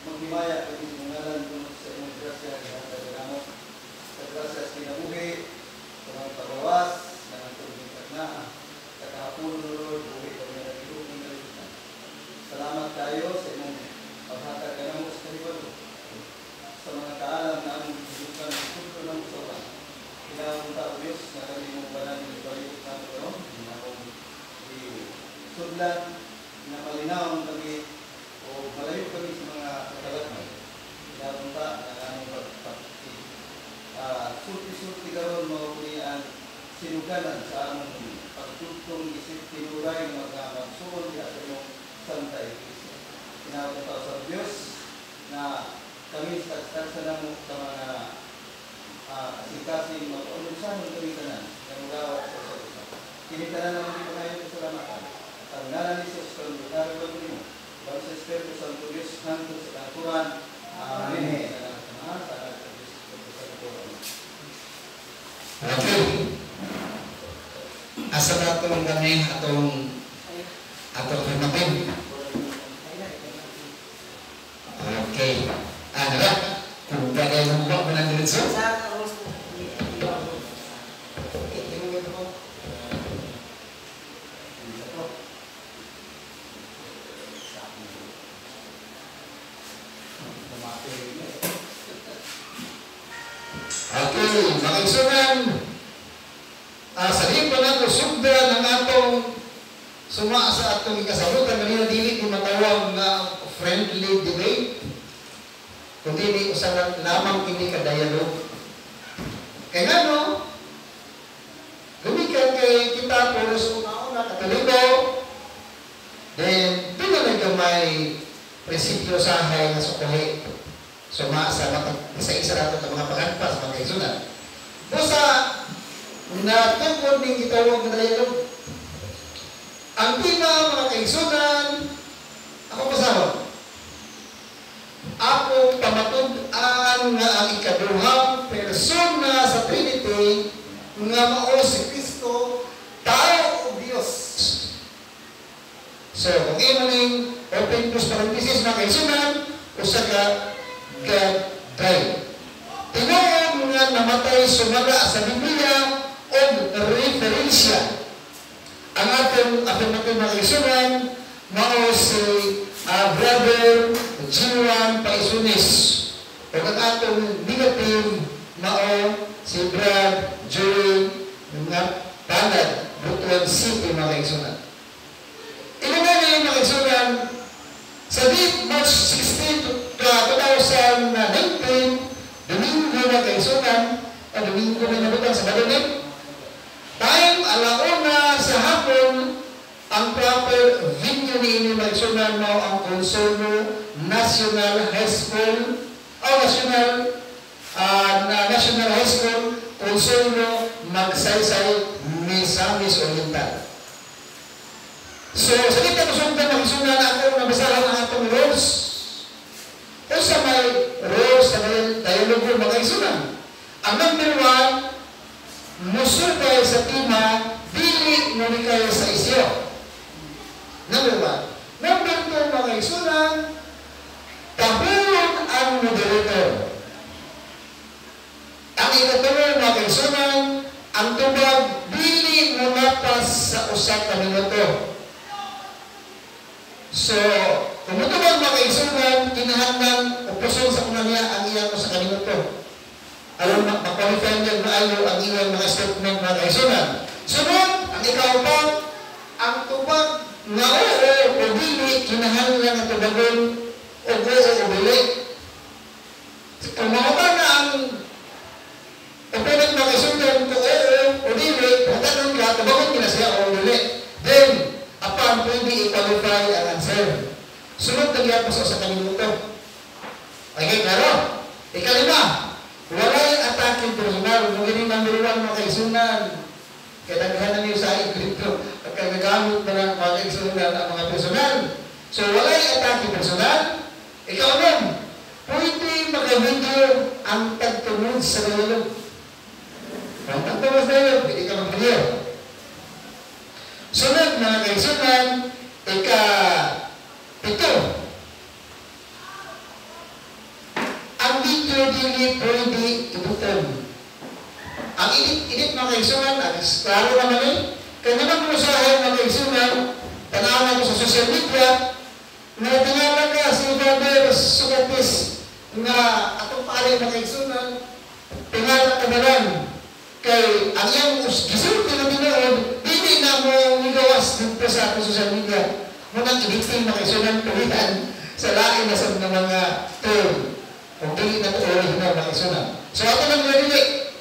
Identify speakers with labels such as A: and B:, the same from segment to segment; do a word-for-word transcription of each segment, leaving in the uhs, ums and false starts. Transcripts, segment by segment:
A: maghimaya kami sa ngalan kung sa imong grasya sa tagalamo. Sa grasya sa kinabuhi, sa mga pagawas, sa mga tulong na, sa kahapon, Lord, buhi kami na nagilong ng kalimutan. Salamat tayo sa imong paghatag ka na mo sa kalibalo. Sa mga kaalam na among hidukan ng kulto ng usawan. Kailangan ta, O Diyos, na kami mong balan ng ibalibot na ito karon, na akong isudlan, na malinaw kami o malayo kami sa mga katalagman. Kailangan ta, na among pagpapiti. Sulti-sulti karon mo ang sinuganan sa among pagtutong isip tinuray ng mga magsuon sa iyong Santa Iglesia. Kailangan ta sa Diyos na kami sa sa mo sa mga asikasin mag-unusan ng kami tanan na magawat sa usa-usa. Kinitanan naman dito ngayon sa salamatan. Ang ngalan ni Jesus kung butari ko mo. Bago sa Espiritu Santo Diyos nandun sa kanturan. Amen. Salamat sa lahat ng Diyos sa kanturan.
B: Okay. Asa na itong kami atong atong pinatin. Okay. Ano ba? Kung bagay ng buwak mo ng diretso? Okay, makikisunan. Uh, sa lipo na ito, sugda ng atong suma sa atong ikasabutan kanina dili ko matawag na friendly debate. Kundi ni usalan lamang kini ka dialogue. Kaya nga no, lumikan kay kita pulos una-una Katoliko, then doon na nagkamay prinsipyo sa hay na sukuhi. Suma sa isa-isa natin ng mga paghanpas, mga kaisunan. Busa, na tungkol ng gitawag na dialogue. Ang tema, mga kaisunan, ako pasawag. Ako pamatud-an nga ang ikaduhang persona sa Trinity nga mao si Kristo, tao o Diyos. So, kung imaning open plus parenthesis na kaisunan, usa ka God died. Tinuod nga namatay sumaga sa Biblia o referensya. Ang atong affirmative na kaisunan mao si uh, Brother Juan Paisunis. O ang atong negative mao si Brad Joey nga Tanad, Butuan City, mga kaisunan. Ilagay na yung mga kaisunan sa date March sixteenth, twenty nineteen, Domingo na kaisunan, o Domingo na nabutang sa Badonin. Time, alauna sa hapon, ang proper venue ni ini magsunan mo ang Consuelo National High School o National uh, na National High School Consuelo Magsaysay, Misamis Oriental. So, sa kita masundan magsunan ako nabasahan ang atong rules. O sa may rules sa may dialogue magkaisunan. Ang number one, musulbay sa tema, dili mo ni kayo sa isyo. Number one. Number two, mga isunan, tahulog ang moderator. Ang ikatulong, mga isunan, ang tubag, dili mo napas sa usak na minuto. So, kung matubag, mga isunan, kinahanglan, upuson sa kuna niya ang iyang usak na minuto. Alam, makwalify niya maayo ang iyang mga statement, mga isunan. Sunod, ang ikaupat, ang tubag, nga oo o dili, kinahanglan ang tubagon o oo o dili. Kung makaba na ang opening na kasundan kung oo o dili, matanon ka, tubagon ka na siya o dili. Then, upon pwede i-qualify ang answer. Sunod na giyapos o sa kalimuto. Okay, klaro? Ikalima, walay atake personal. Nung ini number one mga kaisunan, kaya naghahan niyo sa ikripto at kagagamit na ng mga kaisunan ang mga personal. So, walay atake personal. Ikaw nun, pwede mag-video ang tagtungod sa dialog. Ang tagtungod sa dialog, pwede ka mag-video. Sunod mga kaisunan, ika-pito. ang video dili pwede ibuton. Ang edit-edit mga kaigsunan, ang klaro naman eh, kaya naman kung usahin mga kaigsunan, tanawan ko sa social media, na tingalan ka si Father Sugatis na atong pari mga kaigsunan, tingalan ka nalang kay ang iyang gisulti na tinood, hindi na mo nigawas dito sa atong social media. Munang editing mga kaigsunan, tulitan sa lain na sa mga term. Kung dili na ito original mga kaigsunan. So ako lang nalili.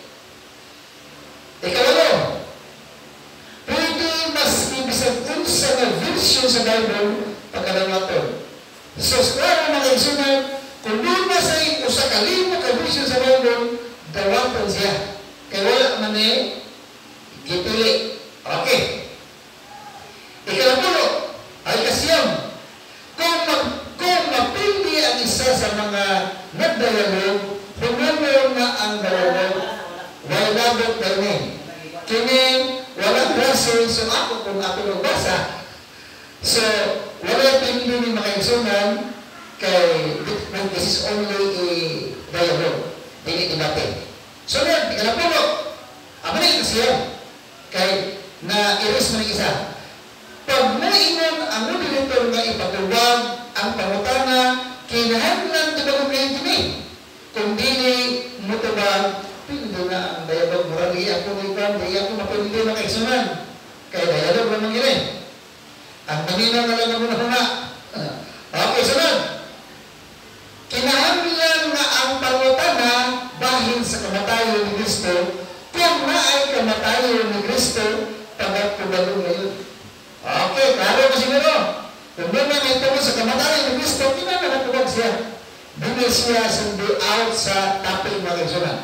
B: Ikawalo, pwede mas ibisag unsa na version sa Bible pagkalamaton. So, klaro mga kaigsunan, kung doon na sa usa ka lima ka version sa Bible, dawaton siya. Kaya wala man eh, gipili. Okay. Ikalapulo, ay kasiyam. Kung, mag, kung mapili ang isa sa mga nagdayalog, humulong na ang dayalog, wala labot na rin. Kini, walang base, so ako kung ako nagbasa. So, wala pinili ni mga kaigsunan kay this is only a dialogue. Dili debate. So, yan, ikalapulo. Aba na ito siya. Kay, na-iris mo ng isa. Pag nainan ang moderator nga ipatubag ang pangutana, kinahanglan tubag kayo kini. Kung dili mo tubag, pwede na ang dialogue. Murali ako ng ikan, di ako mapwede na kaigsunan. Kaya dialogue naman yun eh. Ang maninaw na lang muna na. Okay, sunod. Kinahanglan nga ang pangutana bahin sa kamatayon ni Kristo kung na ay kamatayon ni Kristo pagkakubalo ngayon. Okay, klaro na siguro. Kung doon na ito sa kamatayon ni Kristo, kinahanglan siya. Dili siya sundi out sa topic mga kaigsunan.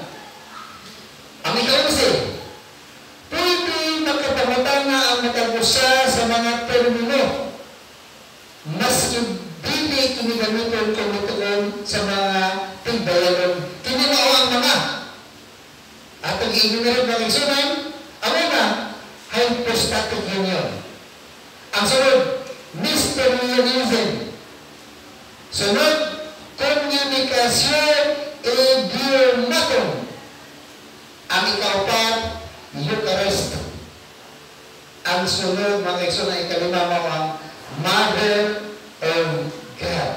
B: Ang ikaw kasi, pwede magkapangutana ang nakagusa sa mga termino. Mas dili kinigamiton kumituon sa mga tigdayanon. Kinimao ang mga. At ang ignorant ng kaigsunan, ang una, hypostatic union. Ang sunod, Nestorianism. Sunod, komunikasyon idiomatum. Ang ikaupat, Eucharist. Ang sunod, mga kaigsunan, ikalima mo ang Mother of God.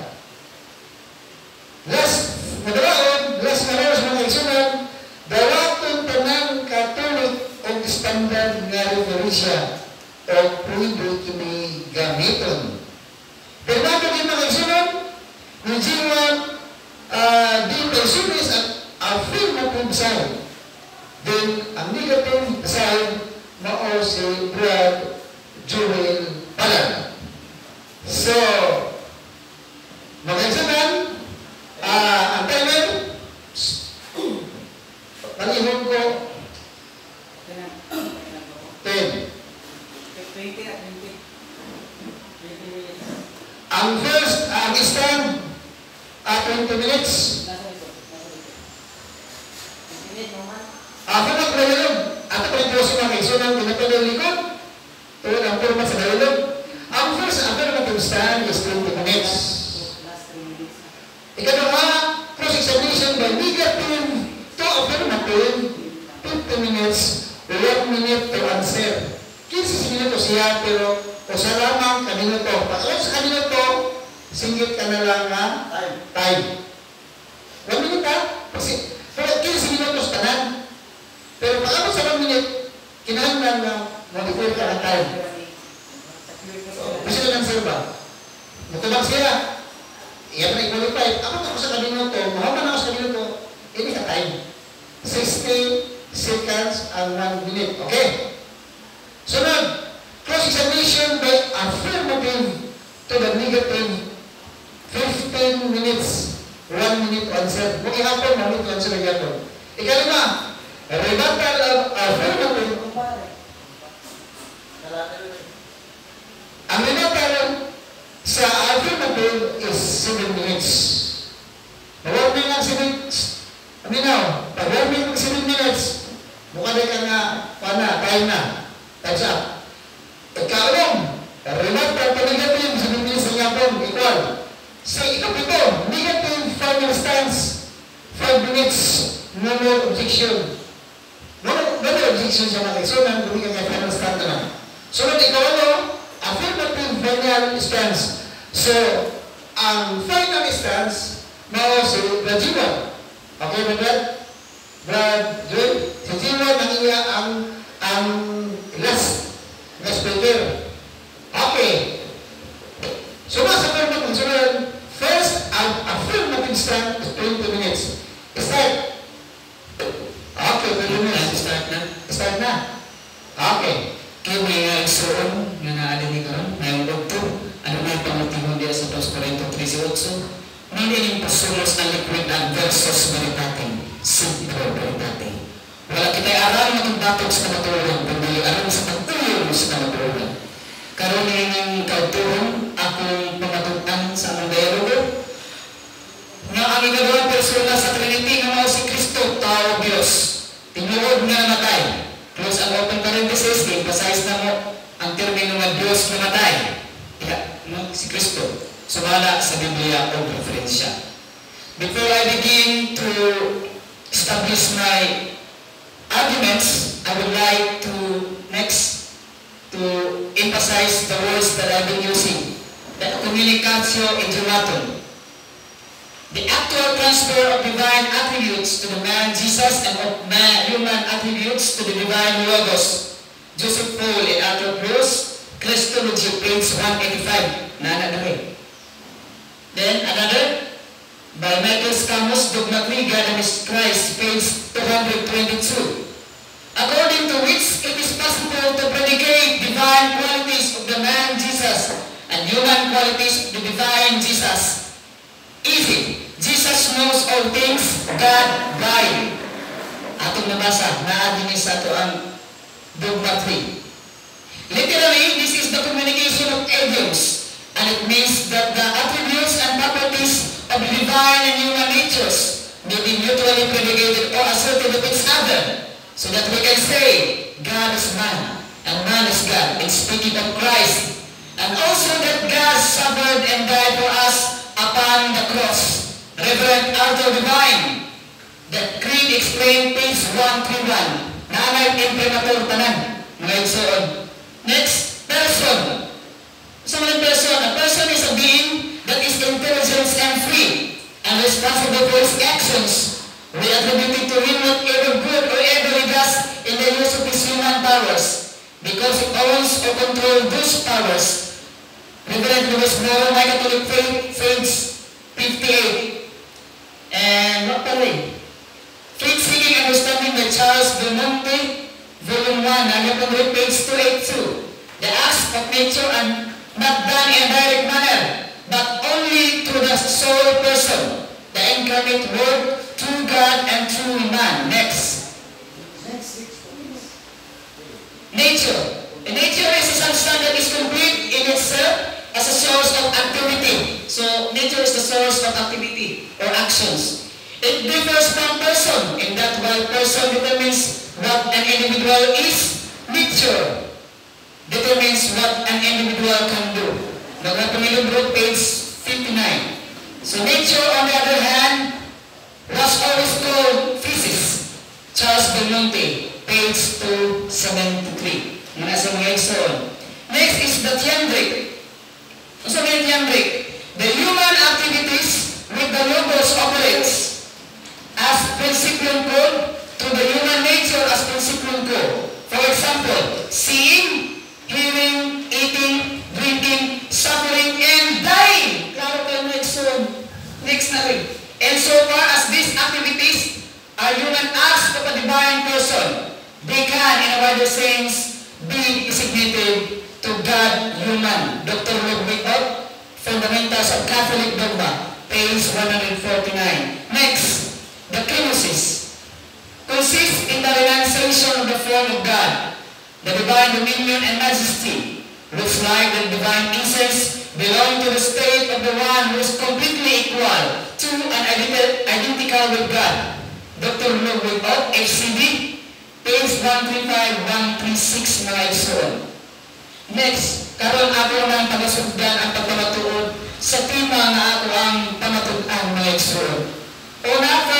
B: Last, madalaon, last na rin mga kaigsunan, dawaton tanang Katolik o standard nga referensya o pwede kini gamiton. Pero nato din mga kaigsunan, ng G1, uh, di personis at affirmative side. Then, ang negative side, mao si Brad Joel Palan. So, mga kaigsunan, uh, ang timer, palihon ko, ten.
C: twenty at twenty. twenty minutes.
B: Ang first, ang stand, uh, twenty minutes.
C: Nasa ito. Nasa ito. twenty minutes naman.
B: Ako nagdayalog. At ako yung mga kaigsunan, pinatuloy likod. Tuwag ang format sa dialog. Ang first affirmative stand is twenty minutes.
C: Last three minutes.
B: Ikalawa, cross-examination by negative to affirmative, fifty minutes, one minute to answer. fifteen minutos siya, pero o sa lamang kaminuto. Pag alam sa kaminuto, singgit ka na lang na
A: Time.
B: time. one minute ha? Kasi, pero fifteen minutos tanan. Pero pag alam sa one minute, kinahanglan na modify ka ng time. Kasi na lang sir ba? Matulak siya. Iyan na i-qualify. Ako ako sa kaminuto, mahaman ako sa kaminuto, ini ka time. sixty seconds and one minute. Okay? Sunod, cross-examination by affirmative to the negative, fifteen minutes, one minute to answer. Kung ihapon, one minute to answer ang ihapon. Ikalima, rebuttal of affirmative. Ang rebuttal sa affirmative is seven minutes. Mawarming ang seven minutes. Aminaw, pag-warming ng seven minutes, mukha na ka nga, pana, time na. That's up. Ikaulong, rebuttal to negative, seven minutes ang yapon, equal. Sa ikapito, negative final stance. minutes, no more objection. No, no more objection sa mga kaigsunan, kung yung final stand naman. So, ikaw ano, affirmative final stance. So, ang final stance, mao si Rajiwa. Okay, my Brad? Brad, Jun, si Jiwa nang iya ang ang last na speaker. Okay. So, nasa pwede kung sunod, first, ang affirmative stand is twenty minutes. Start. Okay, twenty minutes.
D: Start na.
B: Start na. Okay.
D: Kaya may uh, igsoon nga naaalin ni karon, ngayong doktor, ano na yung pangutihon diya sa dos Corinto thirteen eight. Nila yung pasulos na liquid and versus veritating, simple veritating. Wala kita'y aral na itong batok sa kamatulogan, kundi aral sa pagtulong sa kamatulogan. Karoon yung kauturon, akong pamatutan sa among dialogo, nga ang igagawang persona sa Trinity nga mao si Kristo, tao Diyos, tinuod nga namatay. Close ang open parenthesis, i-emphasize na mo ang termino nga Diyos namatay. Kaya, no, si Kristo. Sumala sa Biblia o referensya. Before I begin to establish my arguments, I would like to next to emphasize the words that I've been using. The communicatio idiomatum. The actual transfer of divine attributes to the man Jesus and of man human attributes to the divine Logos. Joseph Paul in Anthropos, Christology, page one eighty-five. Nana na rin. Then another, by Michael Scamos, Dogma three, God and His Christ, page two twenty-two. According to which it is possible to predicate divine qualities of the man Jesus and human qualities of the divine Jesus. Easy. Jesus knows all things, God died. Atong nabasa, naadin sa ito ang Dogma three. Literally, this is the communication of idioms. And it means that the attributes and properties of the divine and human natures may be mutually predicated or asserted of each other, so that we can say, God is man, and man is God, in speaking of Christ, and also that God suffered and died for us upon the cross. Reverend Arthur Divine, the Creed explained page one thirty-one, nanay imprimatur tanan, mga igsoon. Next, person. So a person, a person is a being that is intelligent and free and responsible for his actions. We attribute it to him whatever good or evil he does in the use of his human powers, because he owns or controls those powers. Reverend Louis Moro, My Catholic Faith, page fifty-eight. And what the way? Faith Seeking Understanding by Charles Belmonte, volume one, Nagapan page two eighty-two. The acts of nature and not done in a direct manner, but only to the sole person, the incarnate Word, true God and true man. Next. Nature. The nature is a substance that is complete in itself as a source of activity. So, nature is the source of activity or actions. It differs from person in that while person determines what an individual is, nature determines what an individual can do. Nagapamilibro, page fifty-nine. So nature, on the other hand, was always called physics. Charles Belmonte, page two seventy-three. Mga sa mga igsoon. Next is the Tiandric. Ano sabi yung Tiandric? The human activities with the Logos operates as principium code to the human nature as principium code. For example, seeing, hearing, eating, drinking, suffering, and dying. Klaro kayo na igsoon. Next na rin. And so far as these activities are human acts of a divine person, they can, in a wider sense, be designated to God human. Doctor Ludwig Ott, Fundamentals of Catholic Dogma, page one forty-nine. Next, the kenosis consists in the renunciation of the form of God, the divine dominion and majesty, which like the divine essence belong to the state of the one who is completely equal to and identical with God. Doctor Ludwig Ott, H C D, page one thirty-five to one thirty-six, mga igsoon. Next, karon ako ng pagasugdan ang pagpamatuod sa tema nga ako ang pamatudan, mga igsoon. Una, first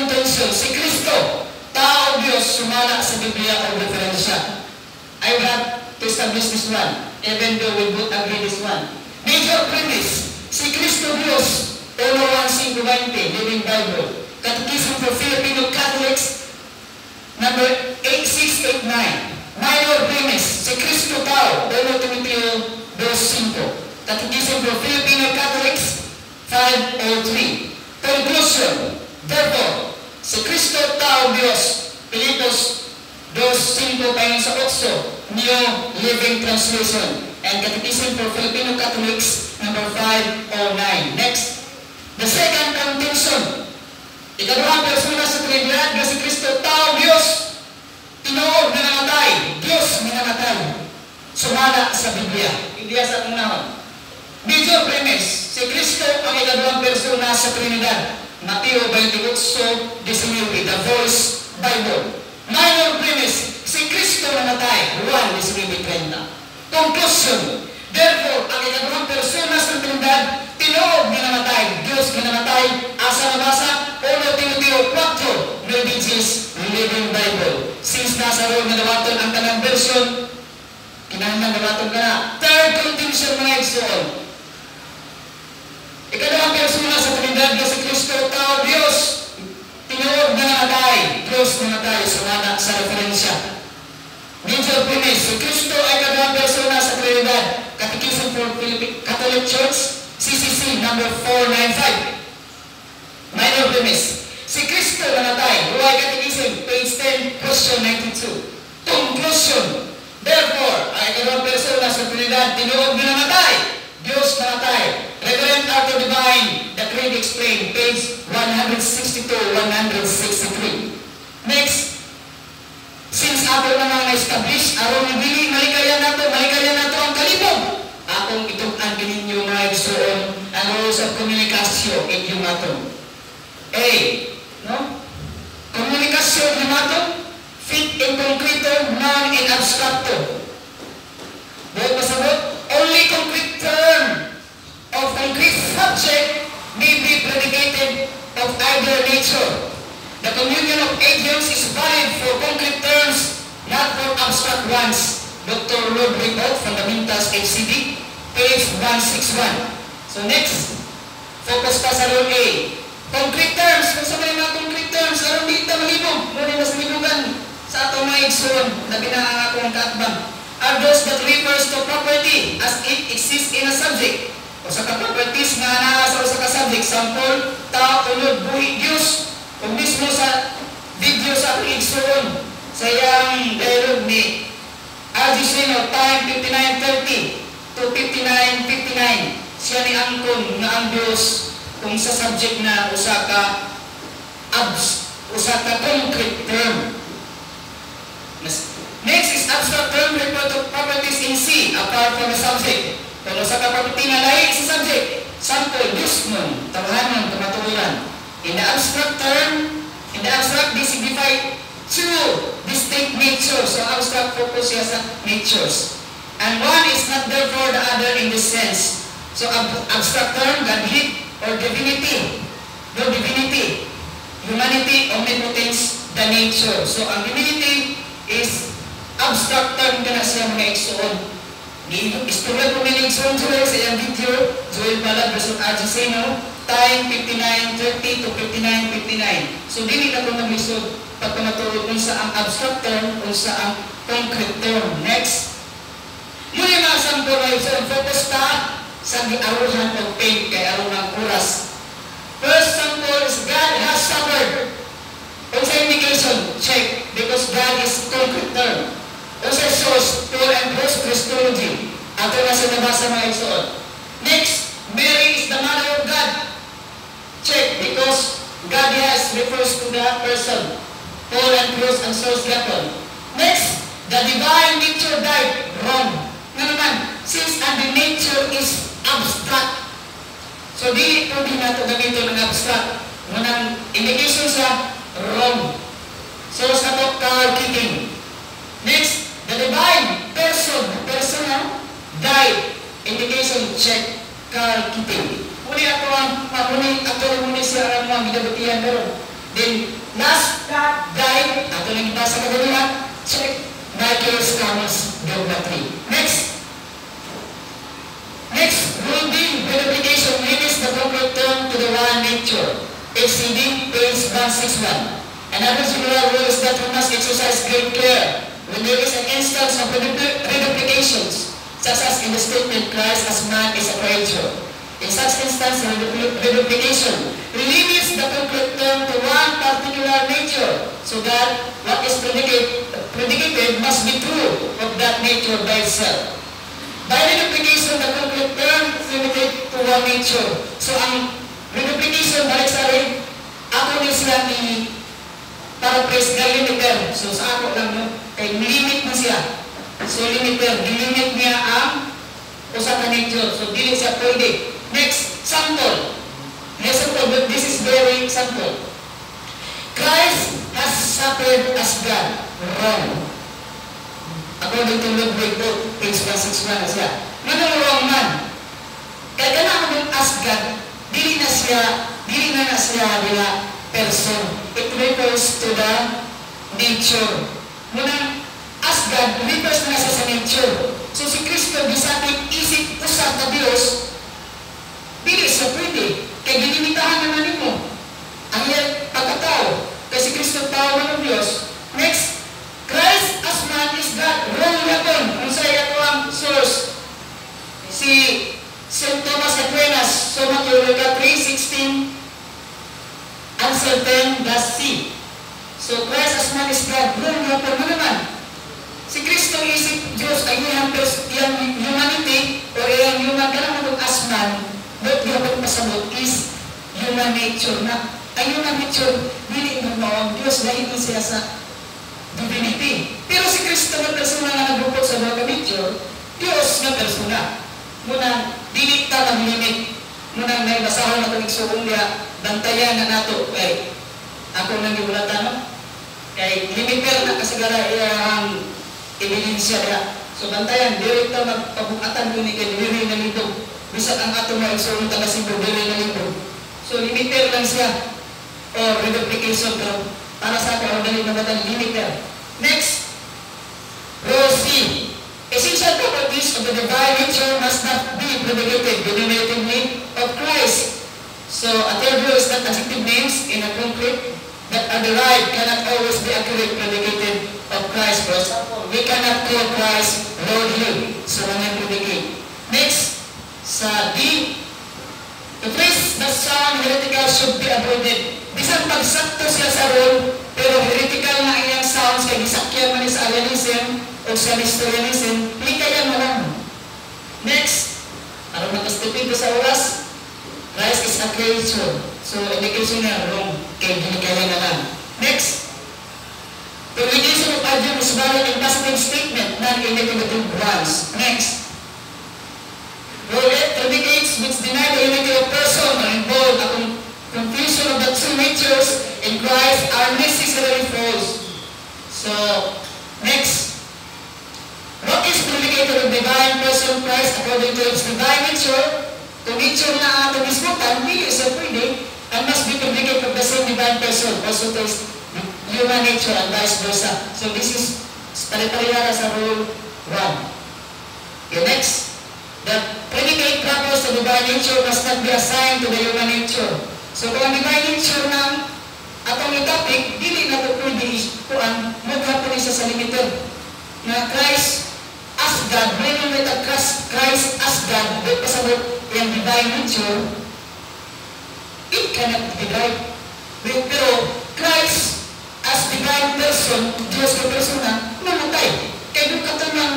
D: contention, si Kristo, tao Diyos, sumala sa Biblia o referensya. I will have to establish this one, even though we both agree this one. Major premise, si Kristo Diyos, uno one five twenty, Living Bible. Catechism for Filipino Catholics, number eight six eight nine. Minor premise, si Kristo tao, uno Timoteo two five. Catechism for Filipino Catholics, five oh three. Conclusion, therefore, si Kristo tao Diyos, Pilipos two five tayo sa otso, New Living Translation, and Catechism for Filipino Catholics, number five oh nine. Next, the second contention, ikaduhang persona sa Trinidad na si Kristo tao Diyos, tinuod na namatay, Diyos na namatay, sumala sa Biblia. Hindi sa unahon. Major premise, si Kristo ang ikaduhang persona sa Trinidad. Mateo twenty-eight nineteen, the Voice Bible. Minor premise, si Kristo namatay, one nineteen thirty. Conclusion, therefore, ang ikaduhang persona sa Trinidad, tinuod na namatay, Diyos na namatay, asa nabasa, uno Timoteo four, New Living Bible. Since nasa roon na nawaton ang kanang version, kinahanglan nawaton ka na. Third contention, mga igsoon. Ikadawang persona sa Trinidad na si Kristo, tao Diyos, tinuod na namatay, Diyos na namatay, sumana sa referensya. Major premise, si Kristo ay ikadawang persona sa Trinidad. Catechism for Philippine Catholic Church, C C C, number four ninety-five. Minor premise, si Kristo namatay, Ruay Catechism, page ten, question ninety-two. Conclusion, therefore, ay ikadawang persona sa Trinidad, tinuod na namatay, Diyos namatay. Reverend Arthur Divine, The Creed Explained, page one sixty-two to one sixty-three. Next, since ato na nang na-establish, aron nabili, malikayan nato, malikayan nato ang kalibog. Akong itukan gininyo mga igsoon, ang rules of communication, inyong ato. A, no? Komunikasyon ng ato, fit in concreto, non in abstracto. Buhat pasabot, only concrete term of concrete subject may be predicated of either nature. The communion of idioms is valid for concrete terms, not for abstract ones. Doctor Ludwig Ott, Fundamentals H C D, page one sixty-one. So next, focus pa sa rule A. Concrete terms, kung sa may mga concrete terms, aron dito malibog, muna mas libugan sa atong mga igsoon na binaangakong kaatbang, are those that refers to property as it exists in a subject. O sa ka-properties nga naasa sa ka-subject, sample, tao, unod, buhi, Diyos. O mismo sa video sa aking igsoon, sa iyang dialogue ni Augustine of time fifty-nine thirty to fifty-nine fifty-nine. Siya ni angkon nga ang Diyos kung sa subject na usa ka abs, usa ka concrete term. Next is abstract term refer to properties in C apart from the subject. Kung usa ka property na lahi sa subject, sample, Diyosmon, tawahanon, kamaturan. In the abstract term, in the abstract, they signify two distinct natures. So abstract focus siya sa natures. And one is not therefore the other in this sense. So ab abstract term, Godhead or divinity. No divinity. Humanity, omnipotence, the nature. So ang divinity is abstract term ka na siya mga igsoon. Istorya po may igsoon Joel sa iyang video, Joel Balag versus Argesino, time fifty-nine thirty to fifty-nine fifty-nine. So dili na po nag-lisod pagkamatulog kung sa ang abstract term, kung sa ang concrete term. Next. Muli mga sample na igsoon, focus ta sa giaruhan ng pain kay aron ng oras. First sample is God has suffered. Kung sa indication, check, because God is concrete term. Kung sa source, Paul and Bruce Christology. Ato na sa nabasa mga igsoon. Next, Mary is the mother of God. Check, because God has refers to the person. Paul and Bruce and source Gaton. Next, the divine nature died. Wrong. Nga naman, since and the nature is abstract. So, di po din nato gamito ng abstract. Ngunang indication sa wrong. Source na to, Carl Keating. Next, the divine person, persona, died. Indication, check, Carl Keating. Muli ako ang, muli, actually muli siya ang mga gidabutihan pero Then, last, died. Ato lang ibasa ka ganyan. Check. Michael's Thomas Dogma three. Next. Next, rule B, verification limits the concrete term to the one nature. H C D, page one sixty-one. Another similar rule is that we must exercise great care when there is an instance of reduplications, such as in the statement, Christ as man is a creature. In such instance, reduplication limits the concrete term to one particular nature, so that what is predicated, predicated must be true of that nature by itself. By reduplication, the concrete term is limited to one nature. So, ang reduplication, balik sa rin, ako ni siya ni paraphrase na limiter. So, sa ako lang no, kay limit na siya. So, limiter, limit niya ang usa ka nature. So, dili siya pwede. Next, sample. Next sample, but this is very sample. Christ has suffered as God. Wrong. According to Ludwig book, page one sixty-one na siya. Wrong man. Kaya ka na ako as God, dili na siya, dili na na siya nila person. It refers to the nature. Muna, as God, refers na siya sa nature. So si Kristo, bisapit isip usap na Diyos, dili siya pwede. Kaya ginimitahan naman nimo. Ang yan, pagkatao. Kasi Kristo tao ng Diyos. Next, Christ as man is God. Wrong weapon. Kung sa iya ko ang source. Si Saint Thomas Aquinas, Summa Theologica three sixteen, answer ten, dash C. So Christ as man is God. Wrong weapon mo naman. Si Kristo isip Diyos ay iyang humanity o iyang human ka naman ng as man, but dapat pasabot is human nature na. Ay human nature, hindi mo ang Diyos dahil siya sa divinity. Pero si Kristo na persona na nagbukod sa mga nature, Diyos na persona. Muna, dili ta ang limit. Muna, may basahan na itong iksugong niya, bantayan na nato. Kay, ako nang iulatan, no? Kay, limiter na kasagara iyang ebidensya niya. So, bantayan, direct ta magpabukatan ko ni kay diri na libog. Bisag ang ato mga iksugong taga-simbro, diri na libog. So, limiter lang siya. O, reduplication, pero para sa akin, ang galing na batang limiter. Next, rule C. Essential properties of the divine nature must not be predicated denominatively of Christ. So, a third rule is that adjective names in a concrete that are derived cannot always be accurate predicated of Christ. For example, we cannot call Christ Lord Him. So, naman predicate. Next, sa D, the phrase that sound heretical should be avoided. Bisan pagsakto siya sa rule, pero heretical na iyang sounds kay gisakyan man sa Arianism o sa Nestorianism, hindi kaya mo lang. Next, para makastipid sa oras, Christ is a creature. So, indication na wrong, kaya hindi kaya na lang. Next, the religion of argument is valid in positive statement, not in negative ones. Next, rule eight, predicates which deny the unity of person or involve a confusion of the two natures in Christ are necessarily false. So, next, what is predicated of divine person Christ according to its divine nature? Kung nature na ato disputan, hindi siya pwede, and must be predicated of the same divine person, also to its human nature and vice versa. So this is pare-parehara sa rule one. Okay, next, the predicate properties of divine nature must not be assigned to the human nature. So kung ang divine nature ng atong topic, dili na ito pwede kuan, magkapon isa sa limiter na Christ as God, when we met Christ as God, with pasabot yung divine nature, it cannot be right. Pero Christ as divine person, Diyos ka persona, namatay. Kaya doon ka ng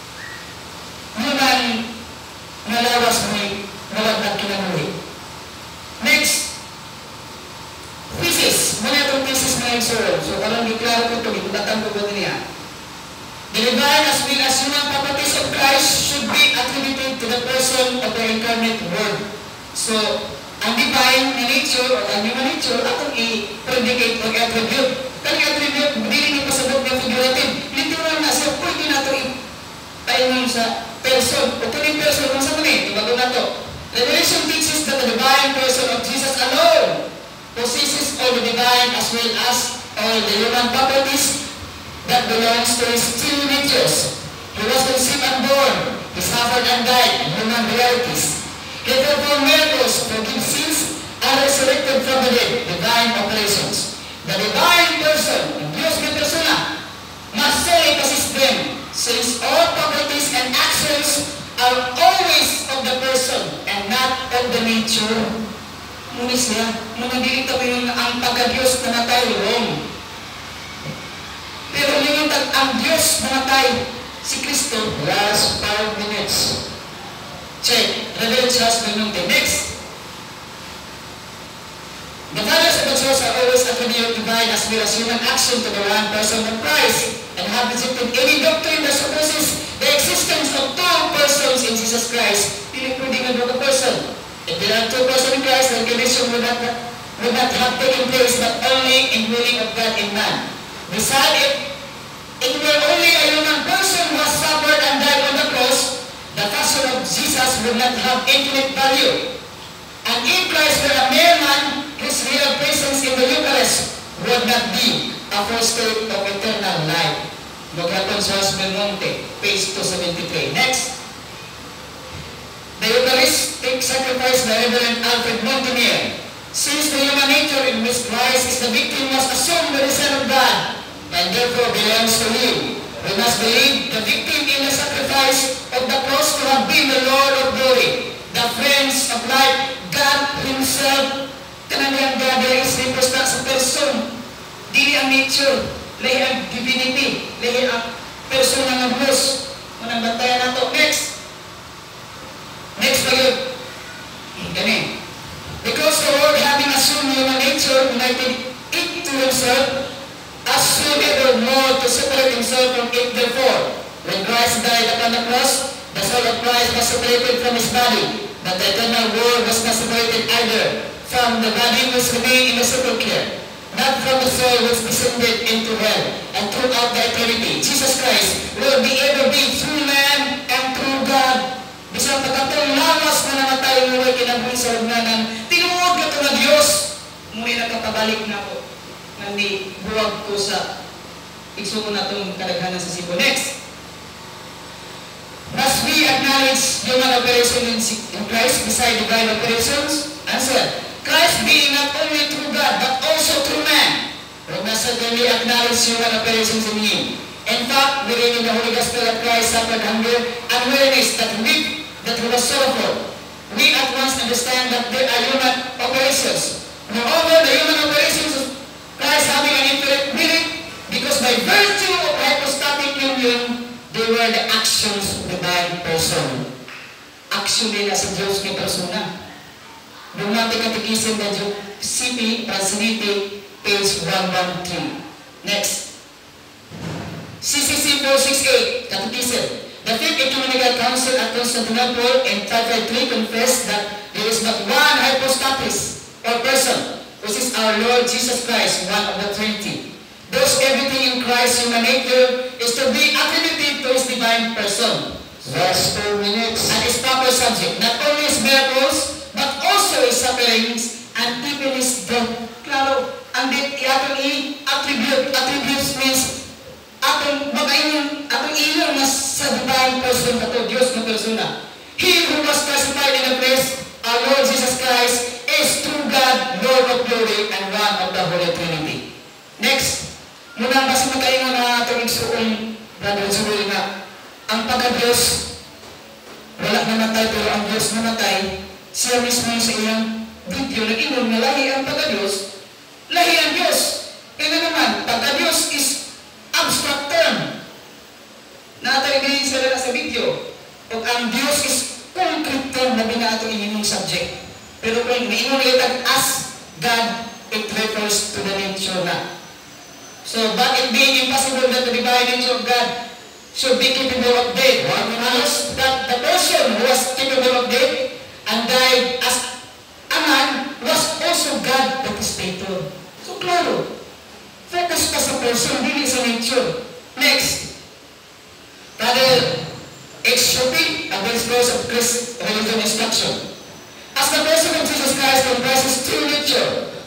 D: human nalawas mo nawagdag kinamuhi. Next, thesis. Muna itong thesis na yung soro. So, parang diklaro ko ito, ikutatan ko ba niya. The divine as well as human properties of Christ should be attributed to the person of the incarnate Word. So, ang divine na nature o ang human nature, atong i-predicate o i-attribute. Kung i-attribute, hindi nyo pasabot ng figurative. Literal na siya, pwede na ito i-paingon sa person. O kung yung person, kung saan ni, ibago na ito. Revelation teaches that the divine person of Jesus alone possesses all the divine as well as all the human properties that belongs to his two natures. He was conceived and born. He suffered and died in human realities. He performed miracles, forgive sins, and resurrected from the dead, divine operations. The divine person, Dios mi persona, must solely possess them, since all properties and actions are always of the person and not of the nature. Muna siya, mga dili kami yung ang pagka-Diyos na natay, wrong. Pero yung ang Diyos na natay, si Kristo.
B: Last five minutes.
D: Check. Revealed Church Benunte. Next. The fathers of the church are always attributed divine as well as human action to the one person of Christ and have rejected any doctrine that supposes the existence of two persons in Jesus Christ, including another person. If there are two persons in Christ, then creation would not, would not have taken place, but only in willing of God in man. Besides, if it were only a human person who has suffered and died on the cross, the passion of Jesus would not have infinite value. And if Christ were a mere man, his real presence in the Eucharist would not be a first state of eternal life. Maghapon sa Monte, page two seventy-three. Next. The Eucharistic sacrifice by Reverend Alfred Montenier. Since the human nature in which Christ is the victim was assumed by the Son of God, and therefore belongs to him, we must believe the victim in the sacrifice of the cross to have been the Lord of glory, the friends of life, God Himself. Kanang God is represent sa person, dili ang nature, lahi ang divinity, lahi ang person ng Diyos. Unang bantayan nato. Next. Next pa yun. Ganun. Because the Lord, having assumed human nature, united it to Himself, assumed evermore to separate Himself from it. Therefore, when Christ died upon the cross, the soul of Christ was separated from His body, but the eternal world was not separated either from the body which remained in the sepulchre, not from the soul which descended into hell, and throughout the eternity, Jesus Christ will be ever be true man and true God. Bisang pagkatong lawas na namatay mo ay kinabuhi sa hugnanan, tinuod ka ito na Diyos. Muli nakapabalik na ko. Nandi buwag ko sa igsuko na itong kadaghanan sa Cebu. Next. Must we acknowledge human operation in, in Christ beside divine operations? Answer. Christ being not only true God, but also true man, we must certainly acknowledge human operations in Him. In fact, we read in the Holy Gospel that Christ suffered hunger and weariness, that He lived, that He was sorrowful. We at once understand that there are human operations. Moreover, the human operations of Christ having an infinite meaning, because by virtue of hypostatic union, they were the actions of the divine person. Action nila sa Diyos ni persona. Dogmatic Catechism by C P Translated, page one thirteen. Next. C C C four sixty-eight, Catechism. The Fifth Ecumenical Council at Constantinople in five fifty-three confessed that there is but one hypostasis, or person, which is our Lord Jesus Christ, one of the Trinity. Thus, everything in Christ's human nature is to be attributed to His divine person.
B: Last two minutes.
D: And His proper subject, not only His miracles, but also His sufferings and even His death. Klaro, ang death i-atong i-attribute. Attributes means atong mag-ayun, atong iyon mas sa divine person na to, Diyos na persona. He who was crucified in the flesh, our Lord Jesus Christ, is true God, Lord of glory, and one of the Holy Trinity. Next, muna basta makaingon na atong igsuong Brother Joel nga, ang pagka-Diyos, wala namatay, pero ang Diyos namatay, siya mismo sa iyang video nag-inom na lahi ang pagka-Diyos, lahi ang Diyos. Kaya naman, pagka-Diyos is abstract term. Natay sila na sa video. O ang Diyos is concrete term na binato inyong subject. Pero kung maingon nila as God, it refers to the nature na. So, but it being impossible that the divine nature of God should be capable of death. One knows that the person who was capable of death and died as a man was also God that is faithful. So, klaro. Focus ka sa person, hindi sa nature. Next. Brother H. Shupi, a discourse of Christ religion instruction. As the person of Jesus Christ comprises true nature,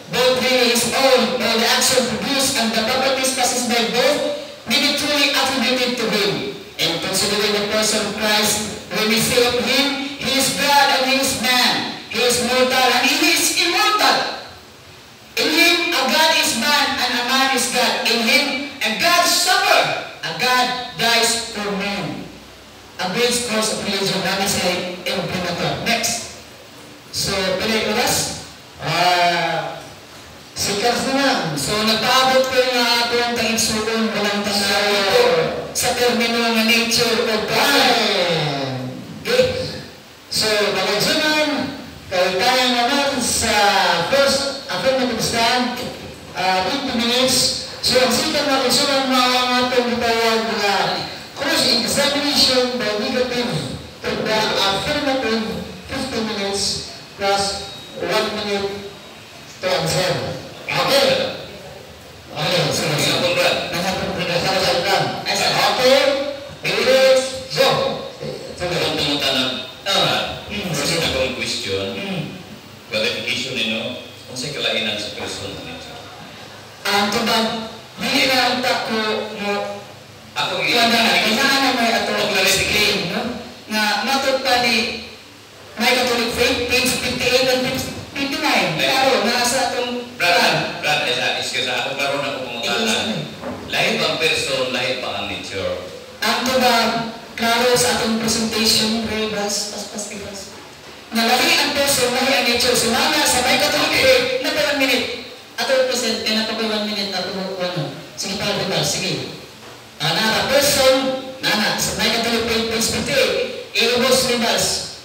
D: both really his own or the action produced and the properties possessed by both may be truly attributed to him. And considering the person of Christ, when we say of him, he is God and he is man. He is mortal and he is immortal. In him, a God is man and a man is God. In him, a God suffered, a God dies for men. A base course of religion, namin sa implementor. Next. So, pinay oras?
B: Ah, sikas naman.
D: So, nagpaabot ko yung atong tangigsuon, walang tanaw ito sa termino ng nature o God.
B: Okay. So, magagsunan, kaya tayo naman sa first affirmative stand, uh, fifty minutes. So, ang sikap na magagsunan mga ang atong bitawag na cross-examination by negative to the affirmative fifty minutes plus one minute to answer. Okay. Okay, so,
D: Nakapong Brad.
B: nakapong pinagsasaltan. Okay, bilis, go.
E: Kung pumunta ng uh, first na kong question, clarification nino, kung sa kalainan sa person nito.
D: Ang tubag, hindi na ang tako mo
E: Ako
D: kaya na, kailangan na may ato i-explain, no? Nga, matod pa ni may Catholic faith, page fifty-eight and fifty-nine. Klaro, nasa atong
E: Brad, Brad, isa, excuse ako, karoon ako pumutanan. Lahit ba ang person, lahit ba ang nature?
D: ang tubag, klaro sa atong presentation, Rebas, paspas, ibas. Nalahi ang person, lahi ang nature. Sumana sa may Catholic faith, na per minute. Ato present, kaya na pa one minute, ato mo, ano. Sige pa, Rebas, sige. Nana person, nana, sa may Catholic faith, page fifty-eight, ilubos Rebas.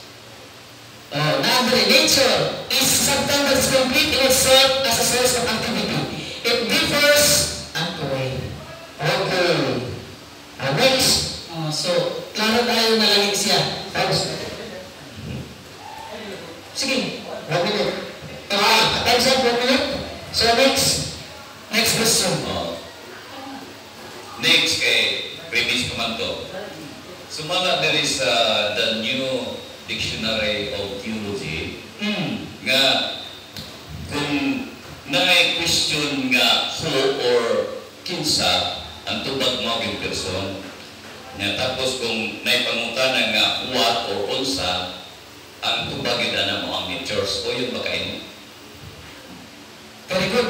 D: Oh, number nature is something that is complete in itself as a source of activity. It differs and way.
B: Okay. Uh, next.
D: Oh, so, klaro tayo na langit siya.
B: Tapos,
D: Sige.
B: one minute. Ah, time's up, one minute. So next.
D: Next question.
E: Oh. Next kay previous komando. Sumala there is uh, the new dictionary of theology
D: Hmm.
E: nga kung naay question nga who or kinsa ang tubag mo yung person nga tapos kung naay pangutana nga what or unsa ang tubag yun na mo ang natures o yun ba kayo?
D: Very good.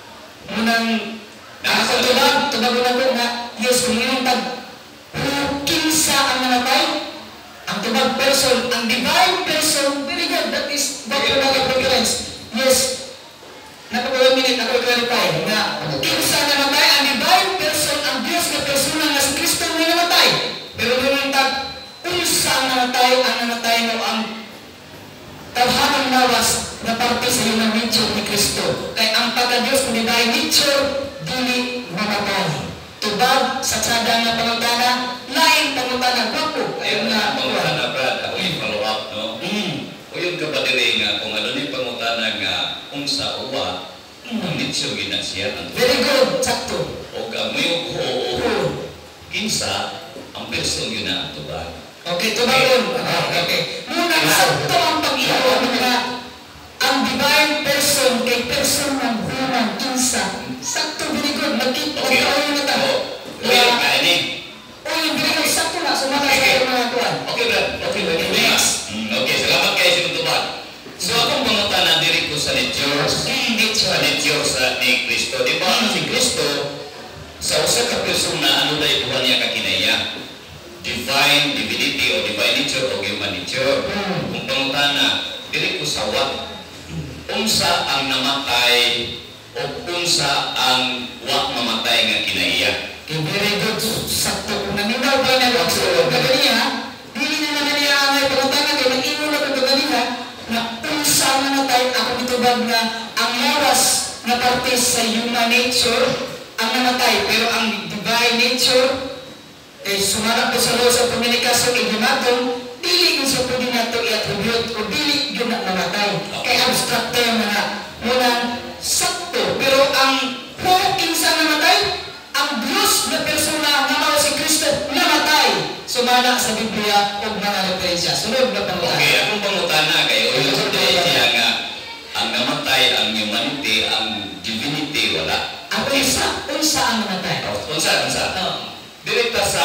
D: Munang nasa tubag, tubag ko na ko nga, yes, kung yun tag, who, kinsa ang namatay, ang tubag person, ang divine person, very good, that is doctrinal preference. Yes, napag-one minute ako i-clarify na kinsa namatay, ang divine person, ang Diyos na persona nga si Kristo may namatay. Pero yun tag, kinsa ang namatay, ang namatay mo ang tawhanang lawas na parte sa human nature ni Kristo. Kaya ang pagka-Diyos ng divine nature, dili mamatay. Tubag sa tsada nga pangutana, lain pangutana, gwapo.
E: Ayun na, pangutana Brad, ako yung follow up, no?
D: Mm.
E: O yung kapadiri nga, kung ano ni pangutana nga, unsa o wa, ang nitsyo ginasya ang
D: Very good, sakto.
E: o gamay o o
D: True.
E: kinsa, ang person yun na ang tubag.
D: Okay, tubag yun. Okay, okay. Muna, sakto ang pag-iwan na ang divine person kay person ng human kinsa. Sakto, very good. Magkita,
E: Okay.
D: magkakaroon na ta.
E: O, okay, kainig.
D: O, yung very good, sakto na. Sumaka sa iyo mga tuwan.
E: Okay, Brad. Okay, okay.
D: Next.
E: Mm, okay, salamat kayo sa tubag. So, akong pangutana diri ko sa natures, sa nature sa ni Kristo. Di ba, si Kristo, sa usa ka persona, ano na ikuha niya kakinaya? Divine divinity o divine nature o human nature. Kung pangutana, diri ko sa wa. Unsa ang namatay o unsa ang wa mamatay nga kinaiya.
D: Okay, very good. Sakto. Kung naminaw ba na lang sa kaganiya, dili na naman niya ang may pangutangan kaya nag-iwan na kong kaganiya na unsa namatay ako mitubag na ang lawas na parte sa human nature ang namatay. Pero ang divine nature eh, sumarap po sa law sa komunikasyon ibunaton, dili kung sa pwede na ito i-attribute o dili yun na namatay. Kaya abstract term na nga. Munang sakto. Pero ang who, kinsa namatay, ang Diyos na persona na mao si Kristo namatay. Sumala sa Biblia o mga referensya. Sunod na pangutana.
E: Okay, akong pangutana kayo, yung siya nga, ang namatay ang humanity, ang divinity wala.
D: Ang unsa, unsa ang namatay.
E: Unsa, unsa.
D: Oh.
E: Direkta sa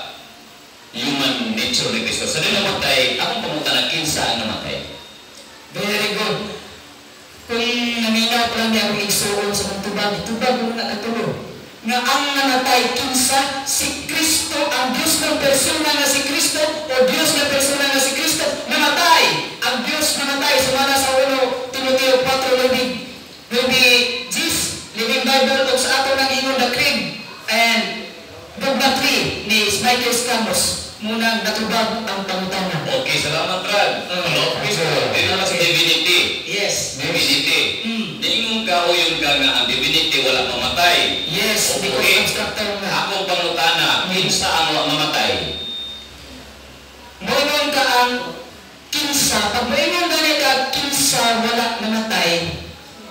E: human nature ni Kristo. Sa din namatay, akong pangutan na kinsa ang namatay.
D: Very good. Kung naminaw ko lang niya akong igsuon sa mga tubag, tubag mo na katulo. Na ang namatay kinsa si Kristo, ang Diyos ng persona na si Kristo, o Diyos ng persona na si Kristo, namatay. Ang Diyos namatay. Sumana sa uno, Timoteo four, Libig, Libig Gis, Living Bible, o sa ato ng ingon the creed. And Dogma three ni Michael Scamos, munang natubag ang pangutana.
E: Okay, salamat Brad. Hello, Kristo. Dito na sa divinity.
D: Yes.
E: Divinity.
D: Mm.
E: Niingon ka o yung ka nga ang divinity wala mamatay.
D: Yes, because
E: Okay.
D: abstractor na.
E: Akong pangutana, kinsa ang wala mamatay?
D: Moingon ka ang kinsa. Pag moingon gani ka kinsa wala namatay,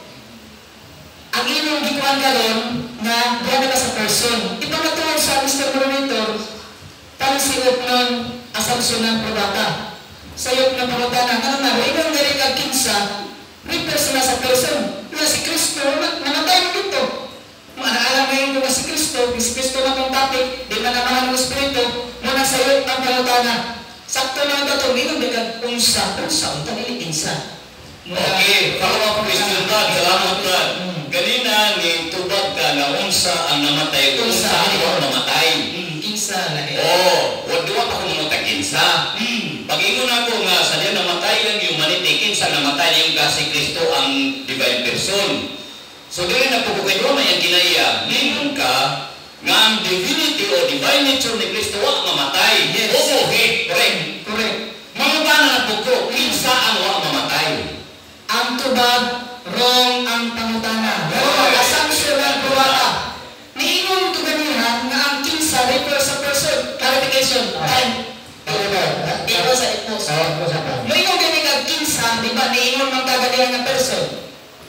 D: ang imong gikuan karon na diyan ka sa person. Ito matuon sa Mister Monitor, pansiot nun assumption ng probata. Sayop ng probata na, ano na, moingon gani ka kinsa, may person na sa person. Na si Kristo, namatay mo dito. Maaalam mo yung mga si Kristo, si Kristo na itong topic, di manamahan ng Espiritu, muna sayop ang pangutana. Sakto lang ito, tumingin ka unsa, unsa, unta nili kinsa.
E: Okay, follow up question Brad. Salamat Brad. Kanina ni tubag ka na unsa ang namatay, unsa ang wala mamatay.
D: Hmm, kinsa na eh.
E: Oh, wadwa pa kung mga kinsa.
D: Hmm.
E: Pag-ingon ako nga sa diyan namatay ang humanity, kinsa namatay yung kasi Kristo ang divine person. So dili na pupukay mo yung kinaya. Ningon ka nga ang divinity o divine nature ni Kristo wa mamatay.
D: Yes.
E: Oo, okay, correct.
D: Correct.
E: Mangutana na po ko, kinsa ang wa mamatay?
D: Ang tubag, wrong ang pangutana. Wrong assumption ng probata. Niingon ito ganihan nga ang kinsa refer sa person. Clarification. Time. Ito sa ipos. Niingon gani ka kinsa, di ba? Niingon mang kagadihan nga person.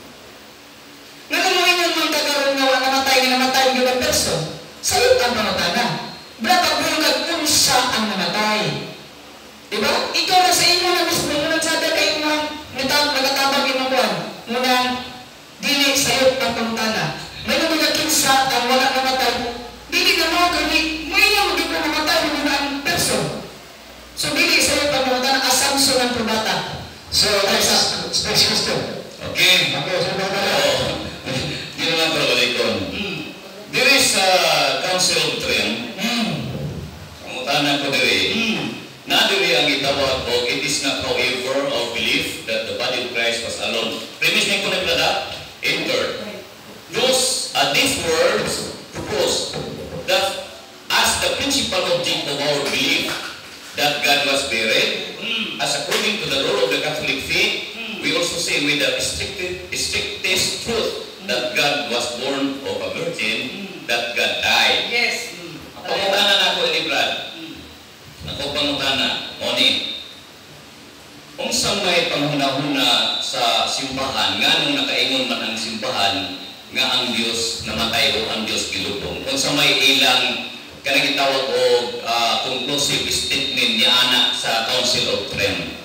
D: Nga kung niingon mang kagaroon nga wala namatay, nga namatay yung ang person. Sa'yo ang pangutana. Brata mo ka unsa ang namatay. Diba? Ikaw na sa inyo na mismo, ngunang sada kayo mga nagatabag yung mga buwan. Ngunang dili sa'yo ang pangutana. May mga kinsa ang wala namatay. Dili na mo gani, may nga magiging na namatay yung ang person. So dili sa'yo ang pangutana, assumption ng probata.
B: So, next, next question.
E: Okay.
B: Okay, so na na.
E: Oh, di na lang palabalikon. Diri sa Council of Trent, pangutana ko diri, na diri ang itawag o it is not however of belief that the body of Christ was alone. Premise ni ko na brada, enter. Those, uh, these words propose that as the principal object of our belief that God was buried, as according to the rule of the Catholic faith, we also say with the strictest, strictest truth that God was born of a virgin, that God died.
D: Yes.
E: Pangutana na ako ni Brad. Ako pangutana, Moni. Kung sa may panghuna-huna sa simbahan, nga nung nakaingon man ang simbahan, nga ang Diyos namatay o ang Diyos gilubong. Kung sa may ilang kanang gitawag o uh, conclusive statement ni anak sa Council of Trent.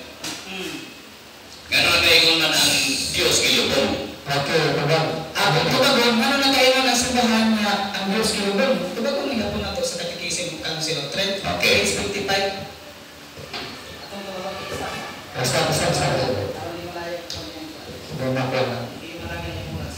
E: Nga nung nakaingon man ang Diyos gilubong.
B: Okay, tubag.
D: Ako, tubagon, ano na kayo ng simbahan na ang Diyos kilubong? Tubagon nga po na to sa Catechism of Council of Trent,
E: Okay.
D: page fifty-five.
C: Atong mga isa.
B: Basta, basta, basta.
C: Aron ni malayo ko niyan.
B: Doon ako na.
C: Hindi marami yung oras.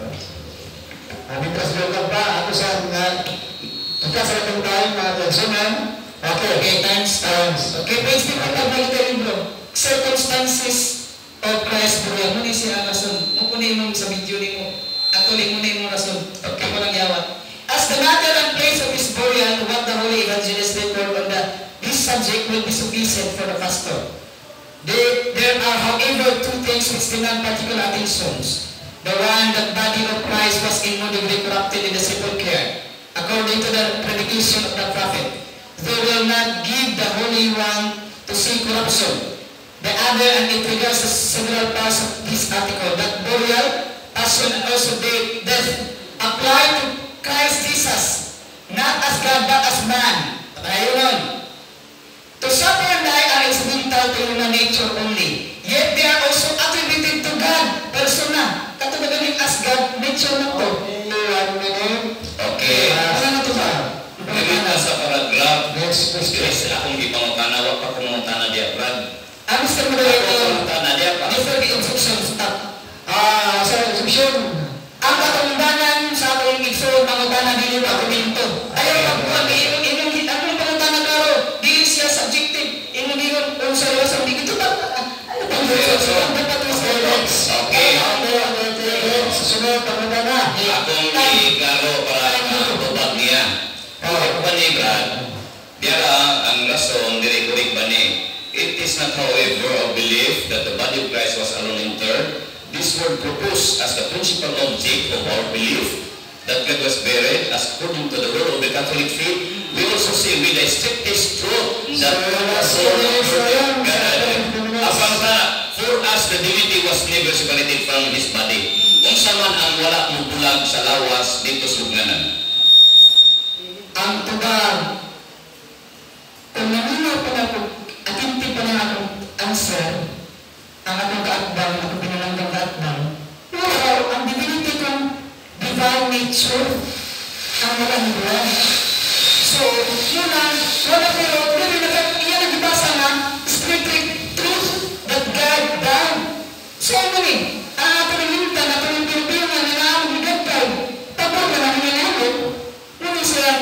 B: Amintas doon ka ba? Ako sa mga kita sa itong tayo mga kansunan. Okay.
D: Okay, times, times. Okay, page fifty-five na ito libro. Circumstances of Christ burial. Muna siya rason. Mupunin mo sa video ni mo. Actually, muna mo rason. Okay, ko lang yawat. As the matter and place of his burial, what the Holy Evangelist report on the, this subject will be sufficient for the pastor. There, there are, however, two things which demand particular attentions. The one, that body of Christ was immovably corrupted in the sepulchre, according to the predication of the prophet. They will not give the Holy One to see corruption. The other, and it regards the several parts of this article, that burial, passion, and also death apply to Christ Jesus, not as God but as man. Ayun. To suffer and die are incidental to human nature only. Yet they are also attributed to God, person yung argumento. Ayaw pagkuhan, imong imong akong pangunta na karo, dili siya subjective. Imong ingon kung sa lawas ang dito ba? Ano ba?
E: Okay.
B: Susunod, pangunta na.
E: Akong ikaro para matubag niya. Correct ba ni Brad? Diara ang rason, diri correct ba ni? It is not, however, a belief that the body of Christ was alone interred. This word proposed as the principal object of our belief that God was buried as according to the rule of the Catholic faith. We also say with the strictest truth that God was born God. Asang ta, for us the divinity was never separated from His body. Kung saman ang wala mo bulag sa lawas dito sa lugnanan.
D: Ang tubag, kung naninaw pa na ako, atinti pa na akong answer, ang atong kaatbang, atong pinalanggang kaatbang, wow, ang divinity kong divine nature, ang walang buwan. So, muna, wala pero, pero iyan ang ibasa na, strict truth that God died. So, ano ni, ang atong nilintan, atong yung pinipingan, na naamang bigagkay, tapos na namin yung namin, muna silang,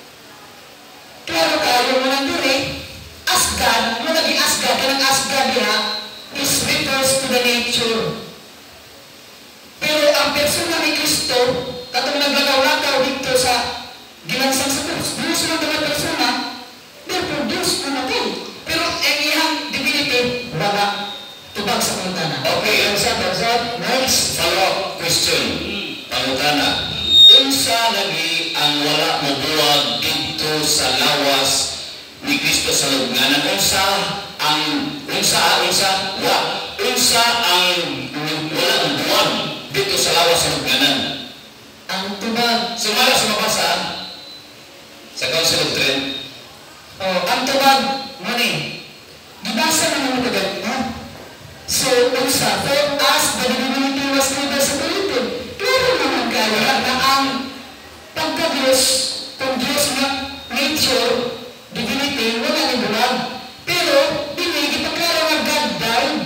D: klaro kayo mo nang dure, Asgard, mo naging Asgard, kanang Asgard niya, is refers to the nature. Pero ang persona ni Kristo, katong naglagaw-lagaw dito sa ginansang sa krus, Diyos ng mga persona, therefore Diyos namatay. Pero ang iyang divinity, wala. Tubag sa pangutana.
E: Okay,
B: Ang sa pagsat, next.
E: follow-up question. Pangutana. Unsa lagi ang wala mo buwag dito sa lawas ni Kristo sa lugnanan? Unsa ang unsa unsa wa unsa ang wala mo buwag dito sa lawas sa lugnanan?
D: Ang tubag,
E: Sumala sa mabasa sa Council of Trent.
D: oh, ang tubag, mani, gibasa naman mo kagad, ha? So, unsa, for us, the divinity was never separated. Klaro naman kayo na ang pagka-Diyos, kung Diyos na nature, divinity, wala ni bulag. Pero, hindi, ipagklaro nga God died.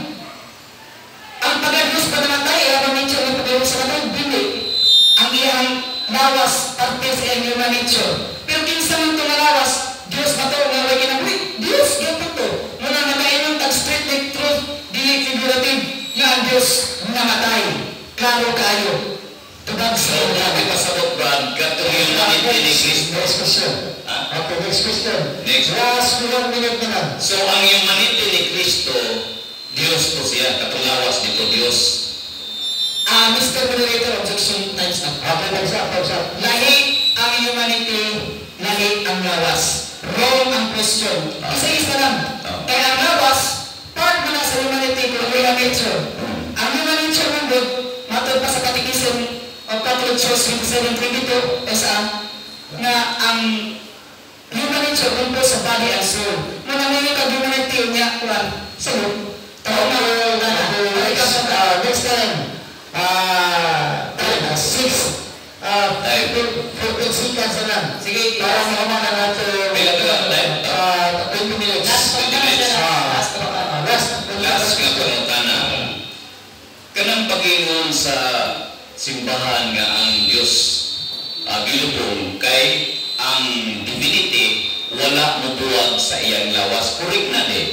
D: Ang pagka-Diyos pa namatay, ang nature na pag-Diyos sa naman, hindi. Ang iyang lawas, parte sa iyang human nature. Pero kinsa man ito na lawas, Diyos ba ito, nga wagi ng wait, Diyos, gato ito. Muna nagainom, tag-straight like truth, dili figurative, nga ang Diyos namatay. Klaro kayo. Tubag sa
E: So, nabi
D: iyo.
E: pasabot Brad, katong humanity ni Kristo.
B: Next question.
E: Ha?
B: Okay, next question.
E: Next.
B: Last one minute na lang.
E: So, ang humanity ni Kristo, Diyos to siya, katong lawas dito, Diyos.
D: Ah, Mister Moderator, objection times up.
B: Okay, pagsat, pagsat.
D: Lahi ang humanity, lahi ang lawas. Wrong ang question. Isa-isa lang. Kaya ang lawas, part mo na sa humanity kung human nature. Ang human nature ng God, matod pa sa Catechism of Catholic Church twenty-seven twenty-two, is ang na ang human nature kumpul sa body and soul. Muna ngayon ka humanity niya, kuwan, sagot. Tao na, wala na. Ay,
B: Next,
D: kapag
B: uh, next time. Ah, uh, six. Uh, fourteen seconds na lang.
D: sige,
B: Para makamang na natin.
E: Pila ka lang, Dad?
B: Uh, twenty minutes.
D: last pagkakas na lang. Last pagkakas.
B: Ah, last.
E: Last nga pangutana. Kanang pagingon sa simbahan nga ang Diyos uh, gilubong kay ang divinity wala mobuwag sa iyang lawas. Correct na di.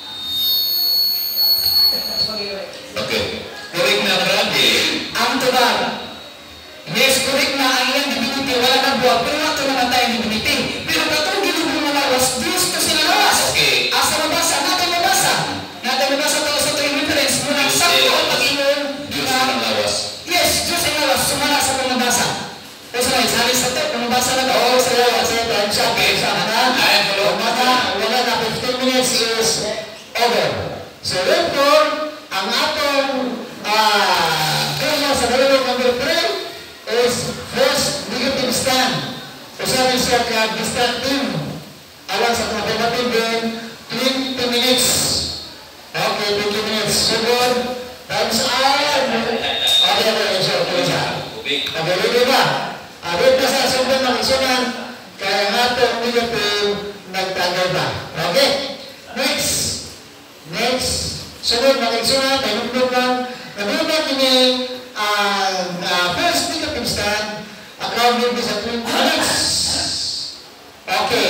E: Okay. Correct na Brad eh.
D: Ang tubag. Yes, correct na ang iyang divinity, wala na buwag, pero nato namatay ang divinity. Pero katong ginubong na lawas, Diyos to sila lawas.
E: Okay.
D: Asa mabasa, natin mabasa. Natin mabasa to sa tuwing reference. Muna,
E: Diyos
D: sakto
E: ay
D: ang
E: lawas.
D: pag-ingon
E: Diyos
D: na,
E: ang lawas.
D: yes, Diyos ay lawas, sumala sa pamabasa. O sa mga, salis sa to, pamabasa na to.
B: Oo, sa lawas. Time shot. Time shot na.
E: Ay, follow.
B: Mata, wala na. fifteen minutes is over. So, therefore, ang atong ah, kaya sa dalawang number three is first negative stand. Usabi siya ka-distractive. Alang sa confirmative din, twenty minutes. Okay, twenty minutes. Sugod. Time's up. Okay, okay, sure. Okay, sure. Okay, ready ba? Abot na sa sugod ng isunan, kaya nga itong negative nagtagay ba? Okay? Next. Next. Sunod na isunan, tanong lang. Nagulog kini ang uh, first negative stand. Ang account maybe sa twenty minutes. Okay.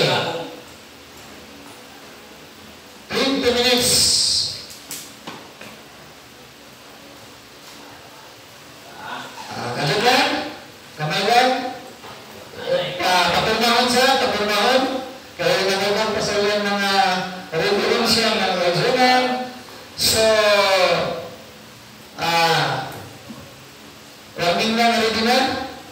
B: twenty minutes. Ah, kalit lang? Kamay lang? Ah, tapurnahon siya, tapurnahon. Kaya nagawang pa sa ilang mga referensya ng regional. So, ah, warning lang, ready na?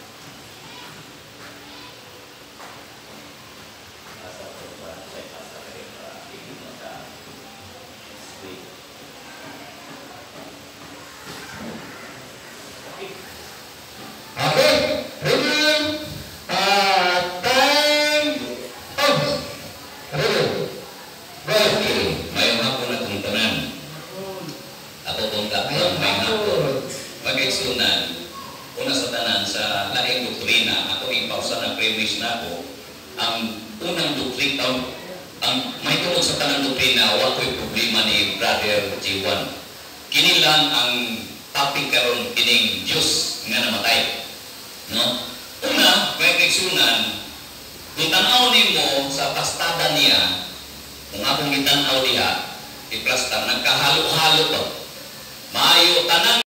B: Okay, ready? Ah, time off. Ready? Go.
E: Mayong hapon na kong tanan. Ako kong kapang may hapon. Pag-eksunan, una sa tanan sa laing doktrina, ako ipausa na premise na ako, ang unang doktrina, ang may tungkol sa tanang doktrina, wako'y problema ni Brother G one. Kini lang ang topic karon kining Diyos nga namatay. No? Una, pag-eksunan, kung tanaw nimo sa pastada niya, kung akong gitanaw diha, iplastar, nagkahalo-halo to. Maayo tanan